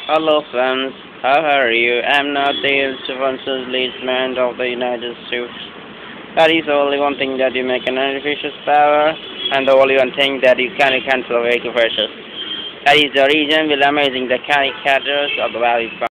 Hello friends, how are you? I'm not the supervisor leadsman of the United States. That is the only one thing that you make an artificial power, and the only one thing that you can cancel vehicle purchase. That is the reason we're amazing the caricatures of the value.